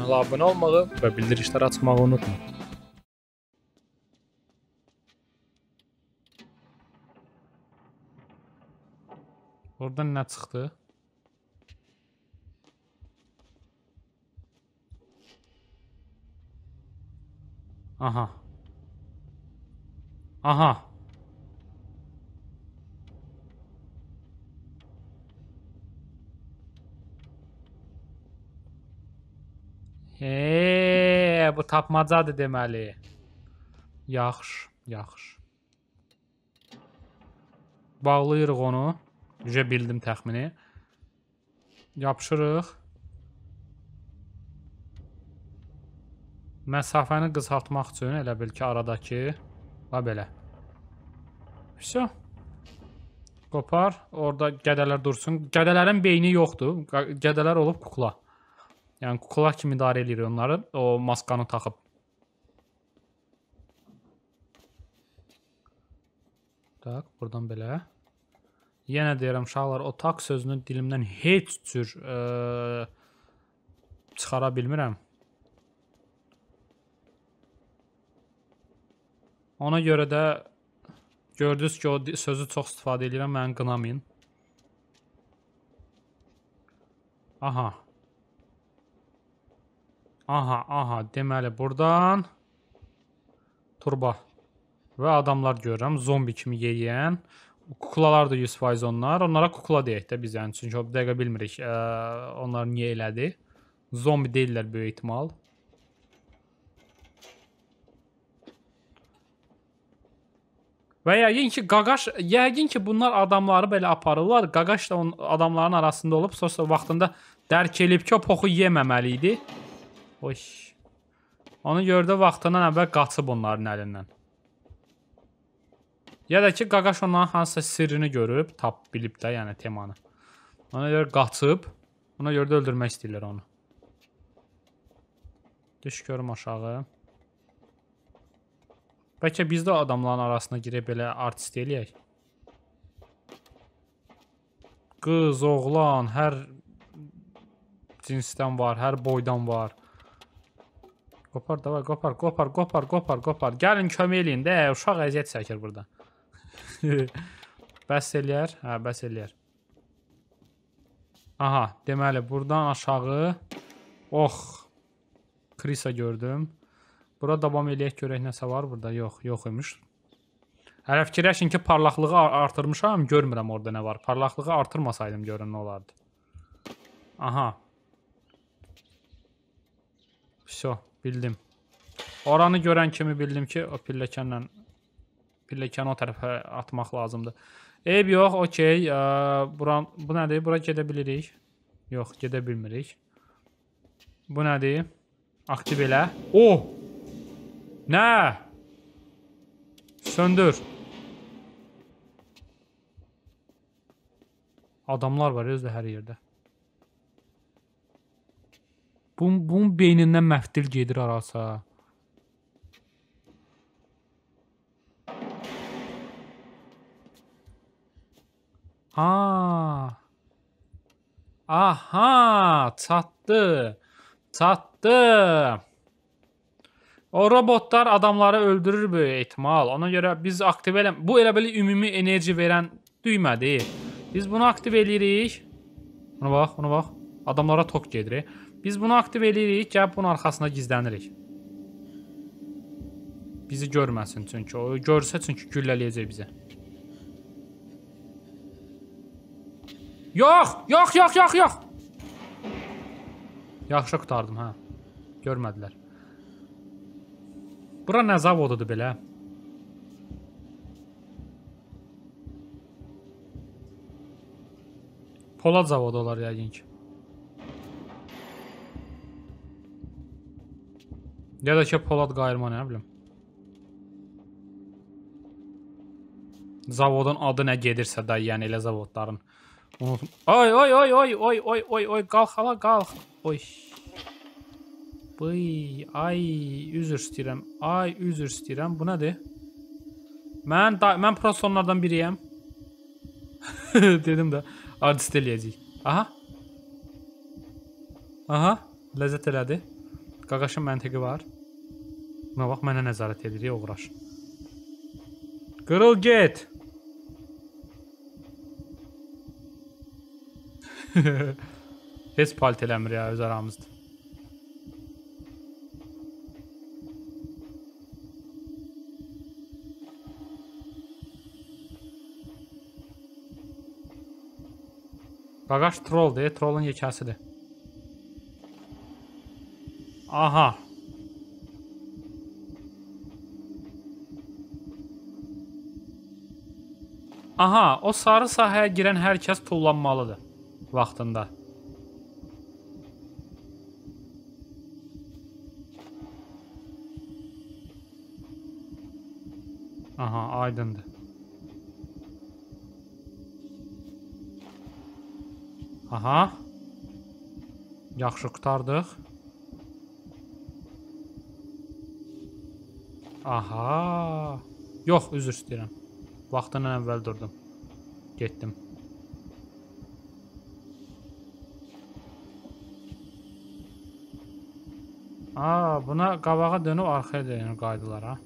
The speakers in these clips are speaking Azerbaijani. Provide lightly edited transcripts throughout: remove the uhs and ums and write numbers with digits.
kanala abunə olmağı və bildirişləri açmağı unutma. Oradan nə çıxdı? Aha. Aha. Bu tapmacadır deməli. Yaxşı, yaxşı. Bağlayırıq onu. Düzə bildim təxmini. Yapışırıq. Məsafəni qısaltmaq üçün elə bil ki, aradakı və belə. Vəsə. Qopar. Orada qədələr dursun. Qədələrin beyni yoxdur. Qədələr olub kukla. Yəni kukla kimi idarə edir onları. O maskanı taxıb. Tak, buradan belə. Yenə deyirəm uşaqlar, o tak sözünü dilimdən heç cür çıxara bilmirəm. Ona görə də gördünüz ki, o sözü çox istifadə edirəm, məni qınamayın. Aha. Aha, aha, deməli buradan turba və adamlar görürəm, zombi kimi yeyən. Kuklalar da 100% onlar. Onlara kukla deyək də biz, yəni çünki o bir dəqiqə bilmirik onlar niyə elədi. Zombi deyirlər böyük ehtimal. Və yəqin ki bunlar adamları belə aparırlar. Qaqaş da adamların arasında olub, sonra vaxtında dərk eləyib ki, o poxu yeməməli idi. Oy. Onu gördü, vaxtından əvvəl qaçıb onların əlindən. Ya da ki, Qaqaş onların hansısa sirrini görüb, bilib də, yəni temanı. Ona görə qaçıb, ona görə də öldürmək istəyirlər onu. Düş görüm aşağı. Bəlkə biz də adamların arasına girib belə artist eləyək. Qız, oğlan, hər cinsdən var, hər boydan var. Qopar, davay, qopar, qopar, qopar, qopar, qopar. Gəlin kömək eləyin də, uşaq əziyyət çəkir burada. Bəs eləyər? Hə, bəs eləyər. Aha, deməli, buradan aşağı. Oh, Krisa gördüm. Bura davam eləyək, görək nəsə var burada. Yox, yox imiş. Hələ fikirləşin ki, parlaqlığı artırmışam, görmürəm orada nə var. Parlaqlığı artırmasaydım görün nə olardı. Aha. Vəsə, bildim. Oranı görən kimi bildim ki, o pilləkənlə pilləkəni o tərəfə atmaq lazımdır. Eyb yox, okey. Bu nədir? Bura gedə bilirik. Yox, gedə bilmirik. Bu nədir? Aktiv elə. Oh! Nə? Söndür. Adamlar var özdə hər yerdə. Bunun beynindən məftil gedir arasa. Ha. Aha, çatdı. Çatdı. O robotlar adamları öldürür böyük ehtimal. Ona görə biz aktiv eləm. Bu elə belə ümumi enerji verən düymədir. Biz bunu aktiv eləyirik. Ona bax, ona bax. Adamlara tok gedir. Biz bunu aktiv eləyirik, gəlib bunun arxasında gizlənirik. Bizi görməsin çünki. O görsə çünki güllələyəcək bizə. Yox, yox, yox, yox, yox. Yaxşı qutardım, hə. Görmədilər. Bura nə zavodudur belə? Polad zavodu olar yəqin ki. Ya da ki, Polad qayırma, nə bilim. Zavodun adı nə gedirsə da, yəni elə zavodların. Unutma. Oy, oy, oy, oy, oy, oy, oy, oy, qalx hala, qalx. Oy. Bıy, ay, üzr istəyirəm. Ay, üzr istəyirəm. Bu nədir? Mən prosto onlardan biriyəm. Dedim də, artist eləyəcəyik. Aha. Aha, ləzzət elədi. Qaqaşın məntiqi var. Buna bax, mənə nəzarət edir, uğraş. Qırıl get. Heç palt eləmir ya, öz aramızdır. Qaqaş trolldur, trollun yekəsidir. Aha. Aha, o sarı sahəyə girən hər kəs tullanmalıdır vaxtında. Aha, aydındır. Aha. Yaxşı qurtardıq. Aha. Yox, üzr istəyirəm. Vaxtından əvvəl durdum. Getdim. Aa, buna qabağa dönüb arxaya dönür qaydılar ha.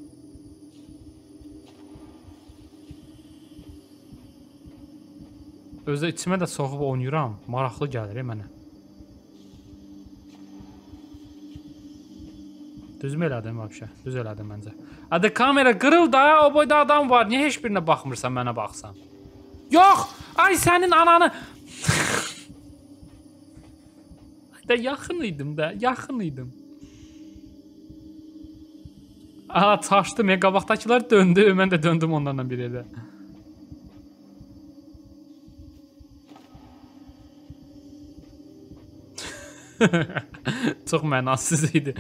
Özdə içimə də soxub oynayıram. Maraqlı gəlir mənə. Düzmü elədim vəbşə? Düz elədim məncə. Adı kamera qırıl da, o boyda adam var. Niyə heç birinə baxmırsan, mənə baxsan? Yox! Ay sənin ananı! Da yaxın idim də, yaxın idim. Aha, çaşdım. Qabaqdakılar döndü, mən də döndüm onlarla bir yerdə. Çox mənasız idi.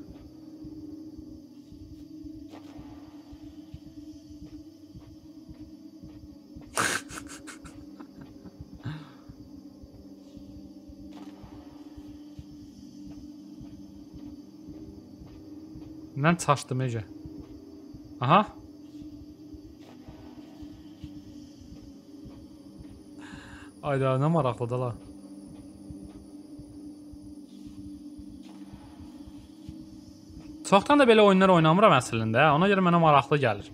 Mən çaşdım Ece. Aha. Ayda, nə maraqlıdır la. Çoxdan da belə oyunlar oynamıram əslində. Ona görə mənə maraqlı gəlir.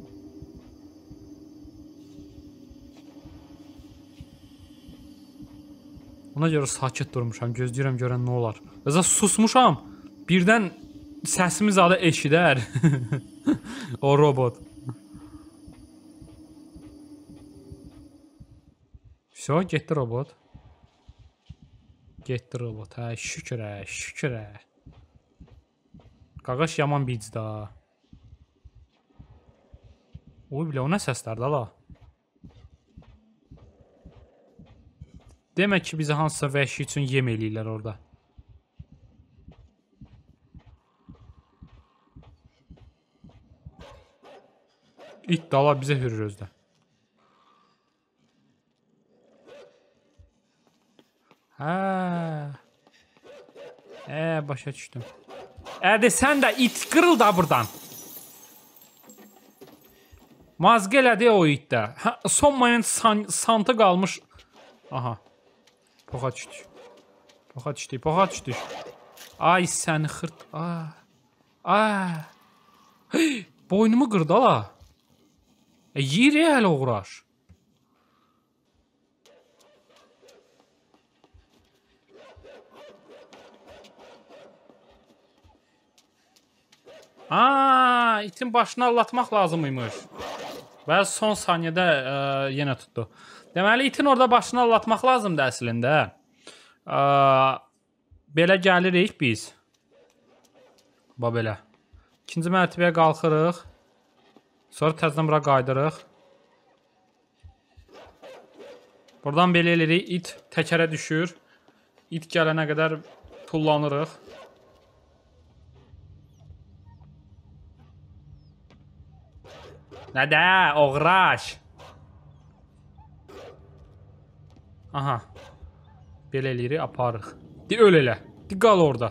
Ona görə sakit durmuşam. Gözləyirəm görən nə olar. Özə susmuşam. Birdən səsimiz adı eşidər. O robot. Все, getdi robot. Getdi robot. Hə, şükür hə, şükür hə. Qaqaş yaman bic da. Oy bilə, o nə səslərdir la? Demək ki, bizi hansısa vəhşi üçün yem eləyirlər orada. İt dala bizə hürür özdə. Hə. Başa düşdüm. Ədə sən də it qırıl da buradan. Mazq elədi o itdə. Son moment santı qalmış. Aha. Poxa düşdük. Poxa düşdük, poxa düşdük. Ay səni xırt. Boynumu qırdı la. Yiyir hələ uğraş. İtin başını allatmaq lazımıymış. Və son saniyədə yenə tutdu. Deməli, itin orada başını allatmaq lazımdır əslində. Belə gəlirik biz. Belə. İkinci mərtəbəyə qalxırıq. Sonra təzdən bura qaydırıq. Buradan belə eləyirik. İt təkərə düşür. İt gələnə qədər tullanırıq. Nədə, oğraş. Aha. Belə eləyirik, aparırıq. Öl elə. Qal orada.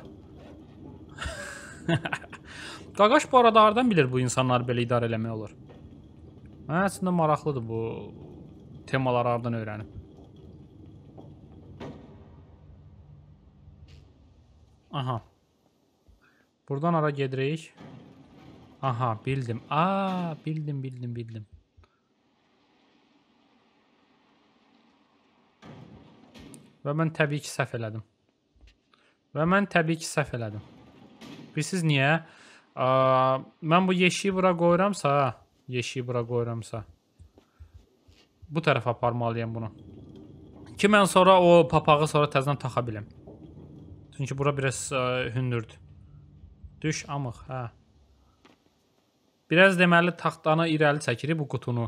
Qaqaş bu arada hardan bilir bu insanları belə idarə eləmək olur? Əslində maraqlıdır bu temaları hardan öyrənib. Aha. Buradan ara gedirik. Aha, bildim. Aa, bildim. Və mən təbii ki səhv elədim. Bilirsiniz niyə? Mən bu yeşiyi bura qoyuramsa, bu tərəfə aparmalıyam bunu. Ki mən sonra o papağı sonra təzədən taxa biləm. Çünki bura biraz hündürdür. Düş amıq, hə. Biraz deməli taxtanı irəli çəkirik bu qutunu.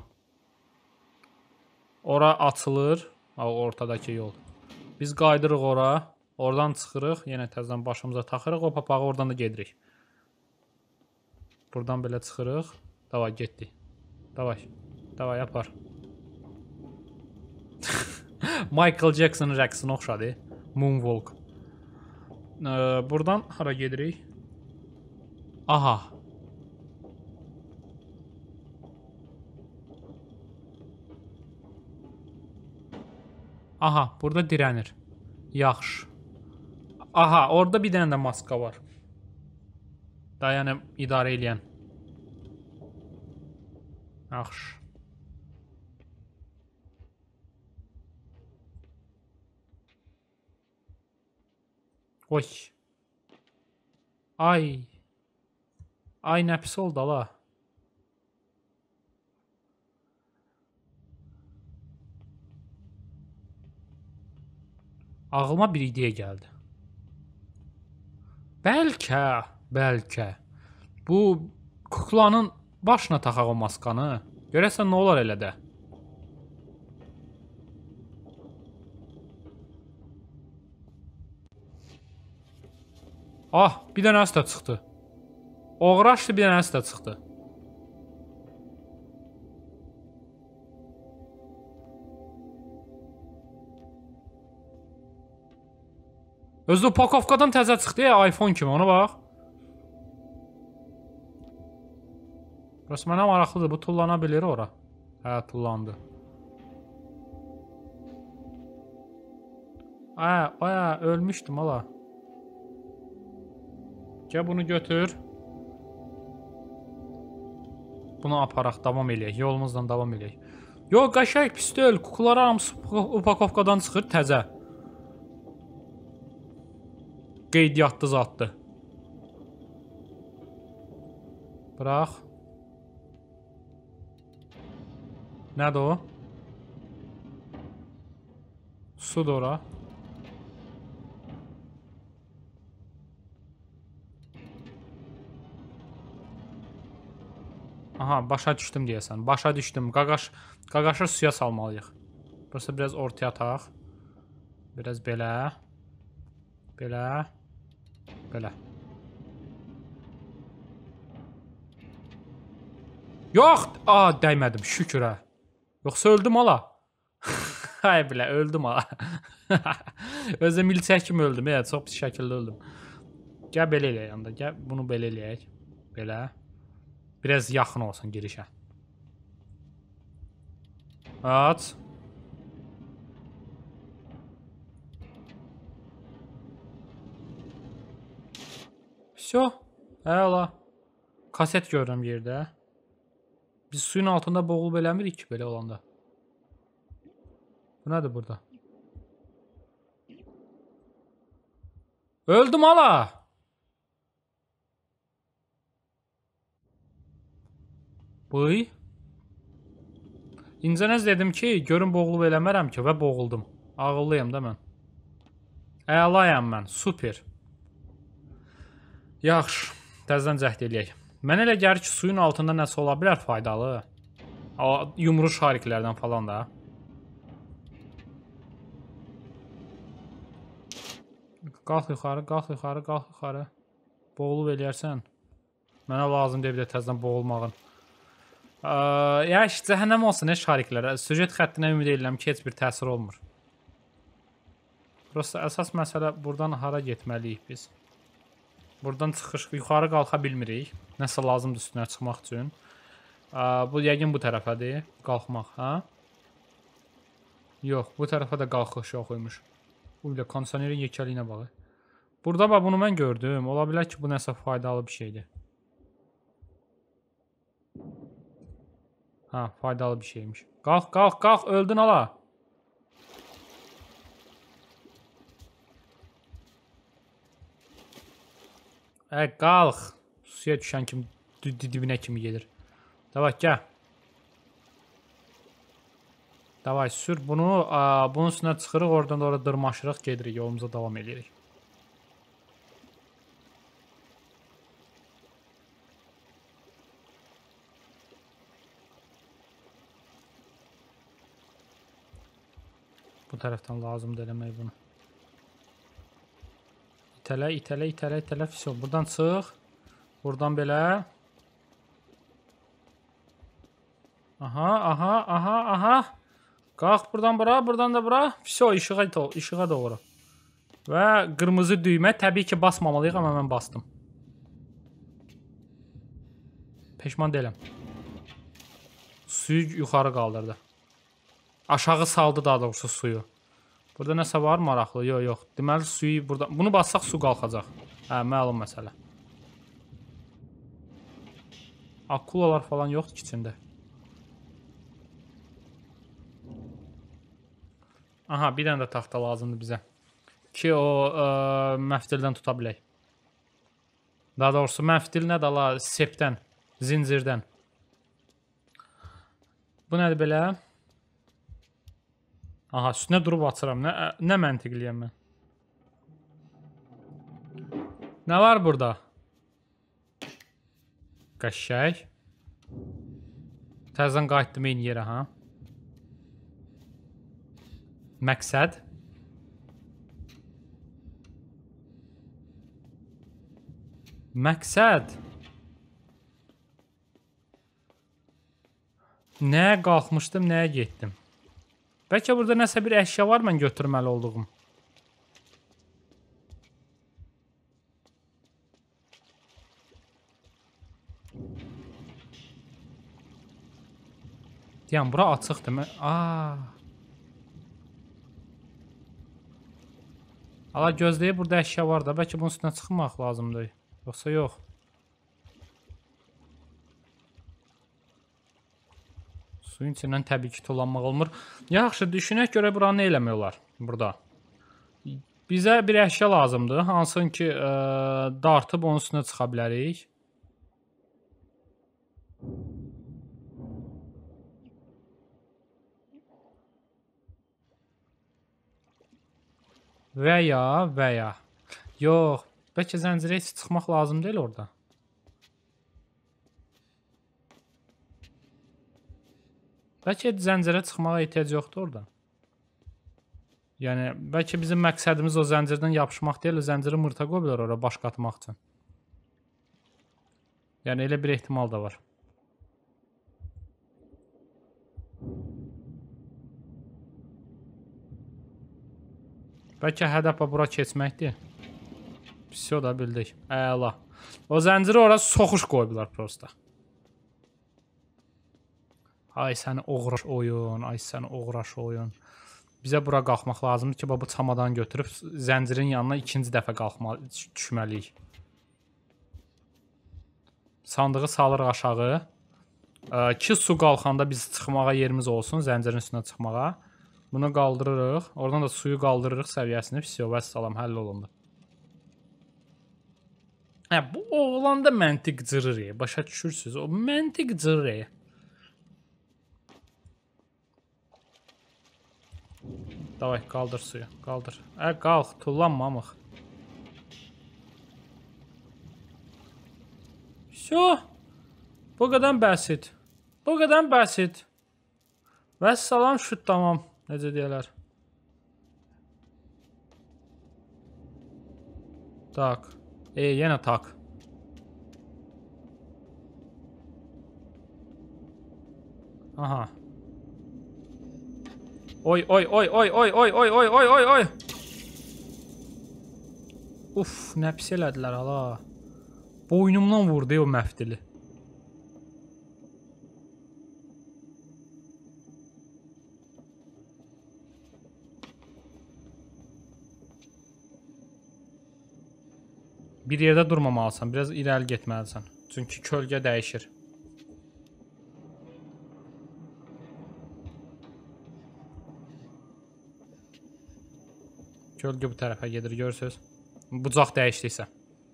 Ora açılır, ortadakı yol. Biz qaydırıq ora, oradan çıxırıq, yenə təzədən başımıza taxırıq, o papağı oradan da gedirik. Buradan belə çıxırıq. Davay, getdik. Davay, yapar. Michael Jackson rəqsinə oxşadı. Moonwalk. Buradan hara gedirik? Aha. Aha, burada dirənir. Yaxşı. Aha, orada bir dənə də maska var. Dayanım, idarə eləyən. Yaxşı. Oy. Ay. Ay, nə pis oldu ala. Ağlıma bir ideya gəldi. Bəlkə bu kuklanın başına taxaq o maskanı. Görəsən nə olar elə də? Ah, bir dənəsi də çıxdı. Oğraşdı, bir dənəsi də çıxdı. Özü upakovkadan təzə çıxdı ya, iPhone kimi, ona bax. Burası mənə maraqlıdır, bu tullana bilir ora. Hə, tullandı. Hə, ölmüşdüm ala. Gəl bunu götür. Bunu aparaq, davam eləyək, yolumuzdan davam eləyək. Yox, qəşəng, pis deyil, kukular hamısı upakovkadan çıxır, təzə. Qeydiyyatlı zatdır. Bırax. Nədir o? Sudur ora. Aha, başa düşdüm deyəsən. Başa düşdüm. Qaqaşı suya salmalıyıq. Burası biraz ortaya ataq. Biraz belə. Belə. Yox! Dəymədim, şükür hə. Yoxsa öldüm ala. Hay bilə, öldüm ala. Özü milçək kimi öldüm, çox pis şəkildə öldüm. Gəl belə eləyək yanda, gəl bunu belə eləyək. Belə. Biraz yaxın olsun girişə. Aç. Всё. Əla. Kaset görürəm yerdə. Biz suyun altında boğulub eləmirik ki, belə olanda. Bu nədir burada? Öldüm ala. Bıy. İncənəz dedim ki, görün boğulub eləmərəm ki və boğuldum. Ağıllıyam da mən. Əlayam mən, super. Yaxşı, təzədən cəhd eləyək. Mən elə gəlir ki, suyun altında nəsə ola bilər faydalı. Yumru şariklərdən falan da. Qalx yuxarı. Boğulub eləyərsən. Mənə lazım deyib də təzədən boğulmağın. Cəhənnəm olsun şariklərə. Süjet xəttinə ümid edirəm ki, heç bir təsir olmur. Burası əsas məsələ, buradan hara getməliyik biz? Buradan çıxış, yuxarı qalxa bilmirik. Nəsə lazımdır üstünə çıxmaq üçün. Bu yəqin bu tərəfədir. Qalxmaq, hə? Yox, bu tərəfə də qalxış yox imiş. Uyla, kondisionerin yekəliyinə bax. Burada bax bunu mən gördüm. Ola bilər ki, bu nəsə faydalı bir şeydir. Ha, faydalı bir şeymiş. Qalx, qalx, qalx, öldün ala. Qalx. Suya düşən kimi dibinə kimi gedir. Davay, gəl. Davay, sür bunu. Bunun üstünə çıxırıq, oradan da orada dırmaşırıq, gedirik, yolumuza davam edirik. Bu tərəfdən lazımdır eləmək bunu. İtələ, itələ, itələ, itələ. Buradan çıx. Buradan belə. Aha, aha, aha, aha. Qalx buradan bura, buradan da bura. İşığa doğru. Və qırmızı düymə. Təbii ki, basmamalıyıq, amma mən bastım. Peşman deyiləm. Suyu yuxarı qaldırdı. Aşağı saldı daha doğrusu suyu. Burada nəsə var maraqlı? Yox, yox. Deməli suyu burada. Bunu bassaq su qalxacaq. Hə, məlum məsələ. Akulalar falan yoxdur ki içində. Aha, bir dənə də taxta lazımdır bizə. Ki o məftildən tuta bilək. Daha doğrusu məftil nədir la? Sepdən, zincirdən. Bu nədir belə? Aha, üstünə durub açıram. Nə məntiqliyəm mən? Nə var burada? Qəşəng. Təzədən qayıtdım eyni yerə, ha? Məqsəd? Məqsəd? Nəyə qalxmışdım, nəyə getdim? Bəlkə burada nəsə bir əşya var mən götürməli olduğum. Deyəm, bura açıqdır. Ala gözləyib, burada əşya var da. Bəlkə bunun üstünə çıxmaq lazımdır. Yoxsa yox. Suyun içindən təbii ki, tullanmaq olmur. Yaxşı, düşünək görə buranı nə eləmək olar burada. Bizə bir əşya lazımdır. Hansın ki, dartıb onun üstünə çıxa bilərik. Və ya. Yox, bəlkə zəncirə heç çıxmaq lazım deyil orada. Bəlkə zəncirə çıxmağa ehtiyac yoxdur orada. Yəni, bəlkə bizim məqsədimiz o zəncirdən yapışmaq deyil, zənciri mırta qoy bilər oraya baş qatmaq üçün. Yəni, elə bir ehtimal da var. Bəlkə hədəf bura keçməkdir. Pisi o da bildik. Əla. O zənciri oraya soxuş qoyublar prosta. Ay səni oğraş oyun, ay səni oğraş oyun. Bizə bura qalxmaq lazımdır ki, bu çamadan götürüb zəncirin yanına ikinci dəfə düşməliyik. Sandığı salırıq aşağı. Ki su qalxanda biz çıxmağa yerimiz olsun, zəncirin üstünə çıxmağa. Bunu qaldırırıq. Oradan da suyu qaldırırıq səviyyəsini. Pisiyo, vəssalam, həll olundu. Hə, bu oğlanda məntiq cırır. Başa düşürsünüz? O məntiq cırır. Davay, qaldır suyu, qaldır. Qalx, tullanmamıq. Bu qədər bəsit. Bu qədər bəsit. Vəssalam, şut tamam. Necə deyərlər? Tak. Yenə tak. Aha. Oy. Uf, nə pis elədilər hala. Boynumdan vurdu o məftili. Bir yerdə durmamalısan, biraz irəli getməlisən. Çünki kölgə dəyişir. Kölgə bu tərəfə gedir, görürsünüz. Bucaq dəyişdiysə.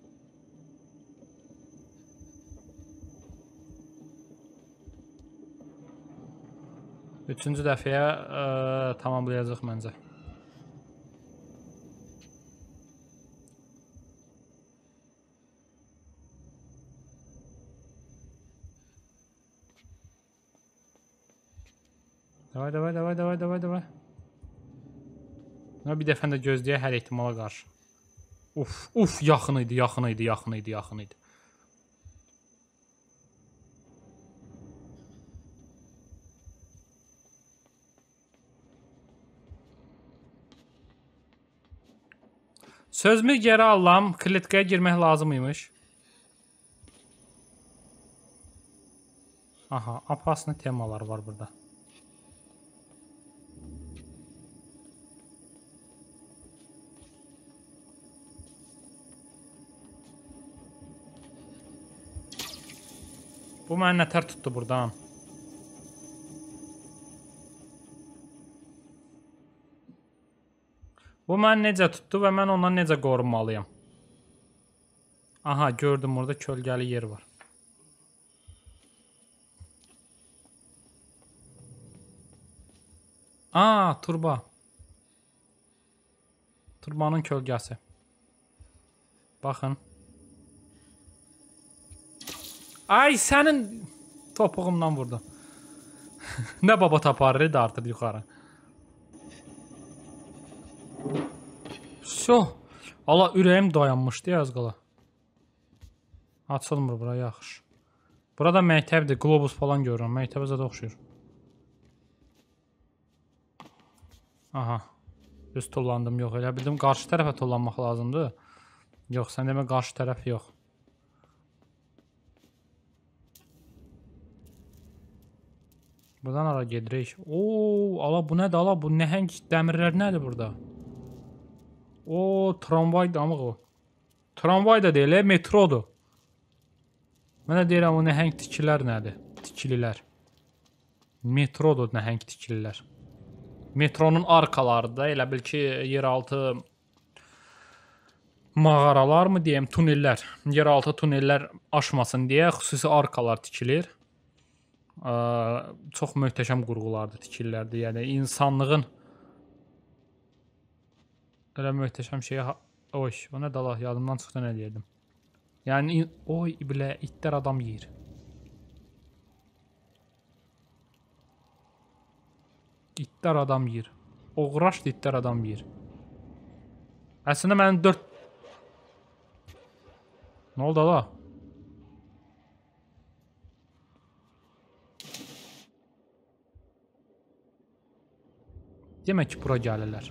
Üçüncü dəfəyə tamamlayacaq məncə. Davay. Bir dəfən də gözləyək hər ehtimala qarşı. Uf, yaxın idi. Sözümü geri alam, klitkaya girmək lazım imiş. Aha, apaslı temalar var burada. Bu mənə nətər tutdu buradan. Bu mən necə tutdu və mən ondan necə qorunmalıyam? Aha, gördüm orada kölgəli yer var. Aa, turba. Turbanın kölgəsi. Baxın. Ay, sənin topuğumdan vurdu. Nə baba taparı da artır yuxarı. Allah, ürəyim dayanmışdı az qala. Açılmır bura, yaxşı. Burada məktəbdir, globus falan görürəm. Məktəbə zədə oxşuyur. Aha. Düz tullandım, yox. Elə bildim, qarşı tərəfə tullanmaq lazımdır. Yox, sən demə qarşı tərəf yox. Buradan ara gedirik. Oo, ala bu nədir ala? Bu nəhəng dəmirlər nədir burada? Oo, tramvaydır amıq o. Tramvay da deyil, metrodur. Mənə deyirəm o nəhəng tikilər nədir? Tikililər. Metrodur nəhəng tikililər. Metronun arkalarında elə bil ki, yeraltı mağaralar mı deyəm, tunellər. Yeraltı tunellər aşmasın deyə xüsusi arkalar tikilir. Çox möhtəşəm qurğulardır, tikillərdir. Yəni insanlığın elə möhtəşəm şeyə... Oy, o nə dala, yadımdan çıxdı nə deyirdim. Yəni, oy, bilə, itlər adam yeyir. İtlər adam yeyir. Oğraşdı, itlər adam yeyir. Əslində mənim 4... Nə oldu ala? Demək ki, bura gəlirlər.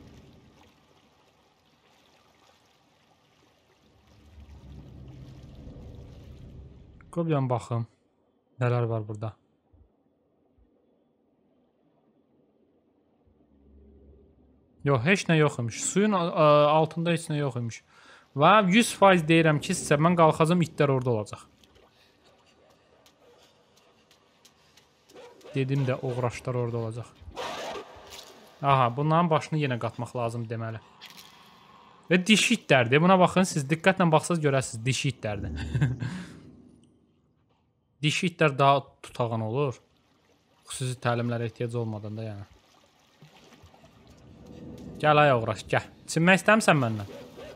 Qoyun baxım. Nələr var burada? Yox, heç nə yox imiş. Suyun altında heç nə yox imiş. Və 100% deyirəm ki, sizə mən qalxacam, itlər orada olacaq. Dedim də, oğraşlar orada olacaq. Aha, bunların başını yenə qatmaq lazım deməli. Və dişi itlərdir. Buna baxın, siz diqqətlə baxsaz görəsiniz, dişi itlərdir. Dişi itlər daha tutağan olur. Xüsusi təlimlərə ehtiyac olmadan da yəni. Gəl ay oğraş, gəl. Çinmək istəmirsən məndən?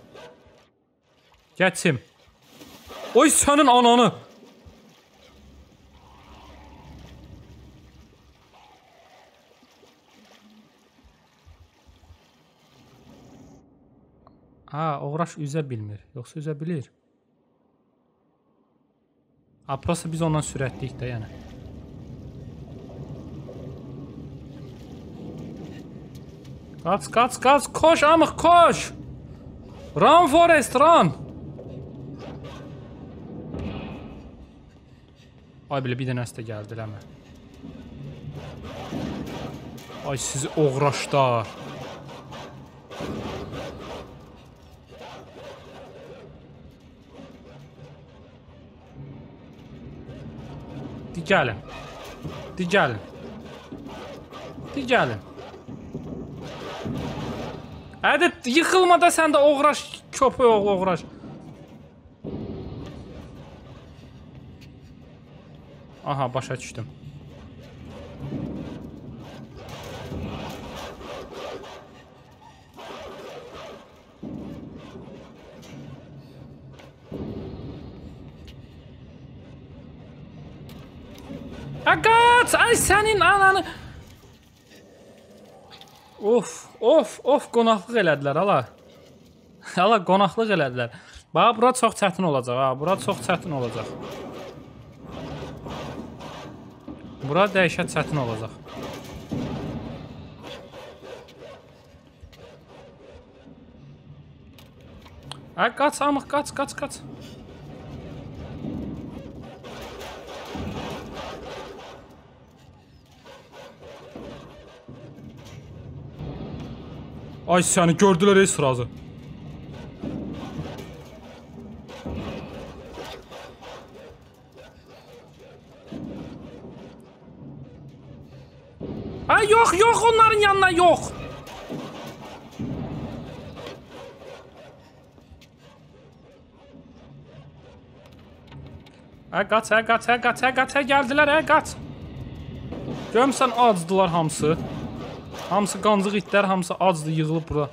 Gəl çim. Oy, sənin ananı! Ha, oğraş üzə bilmir. Yoxsa üzə bilir. Ha, prosta biz ondan sürətliyik də yəni. Qaç, koş amıq, koş! Run Forest, run! Ay bilə, bir dənəsi də gəldi eləmə. Ay sizi oğraşlar. gəlin. Di gəlin. Di gəlin. Hədə yıxılmada sən də oğraş, köpək oğlu oğraş. Aha, başa düşdüm. Qaç! Ay sənin ananı. Of, qonaqlıq elədilər hala. Hala qonaqlıq elədilər. Bax, bura çox çətin olacaq ha. Bura çox çətin olacaq. Bura dəhşət çətin olacaq. Ay, qaç amıq, qaç. Ay səni gördülər ey sırazı. Ay yox, onların yanına yox. Ay qaç, gəldilər, qaç. Görmüsən acdılar hamısı. Hamısı qancıq itlər, hamısı acdı, yığılıb bura.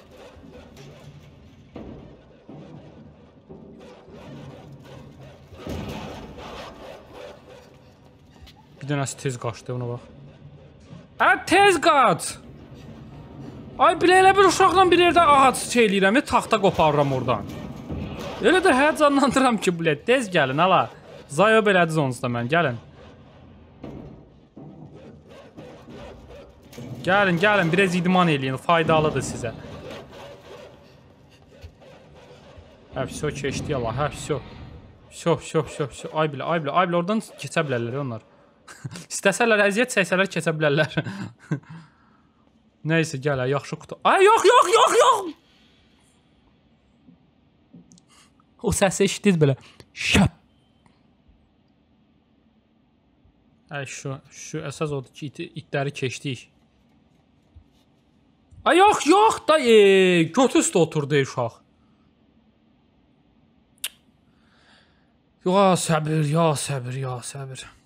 Bir dənəsi tez qaçdı, ona bax. Tez qaç! Ay, elə bir uşaqla bir yerdə ağac eləyirəm, taxta qoparıram oradan. Elə də həyəcanlandıram ki, tez gəlin, hala. Zayob elədiz onsuz da mən, gəlin. Gəlin, biraz idman eləyin, faydalıdır sizə. Hə, vəsə, keçdi Allah, hə, vəsə. Vəsə. Ay bilə, oradan keçə bilərlər onlar. İstəsələr, əziyyət çəksələr, keçə bilərlər. Neysə, gəl, yaxşı qutu. Ay, yox! O səsi eşitdiniz belə. Şəp. Ay, şu əsas odur ki, itləri keçdik. Ay, yox da, götü üstə oturdu uşaq. Ya səbir.